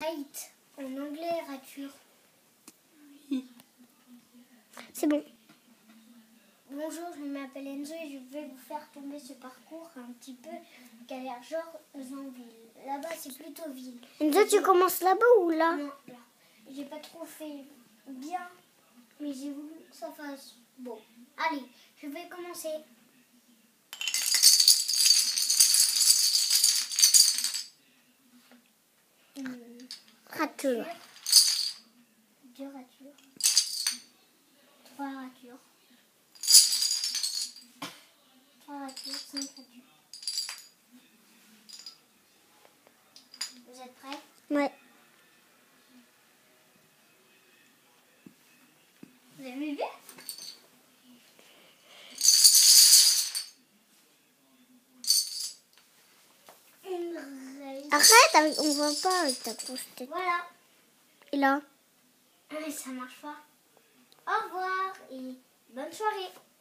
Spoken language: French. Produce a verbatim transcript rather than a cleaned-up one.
Rate. En anglais, rature. C'est bon. Bonjour, je m'appelle Enzo et je vais vous faire tomber ce parcours un petit peu qui a l'air genre en ville. Là-bas, c'est plutôt ville. Enzo, tu commences là-bas ou là? Non, là. J'ai pas trop fait bien, mais j'ai voulu que ça fasse beau. Allez, je vais commencer. Une Rature. Deux ratures. Trois ratures. Trois ratures, cinq ratures. Vous êtes prêts? Ouais. Vous avez vu? Une race. Arrête, avec, on voit pas avec ta grosse tête. Voilà. Et là? Mais ça marche pas. Au revoir et bonne soirée.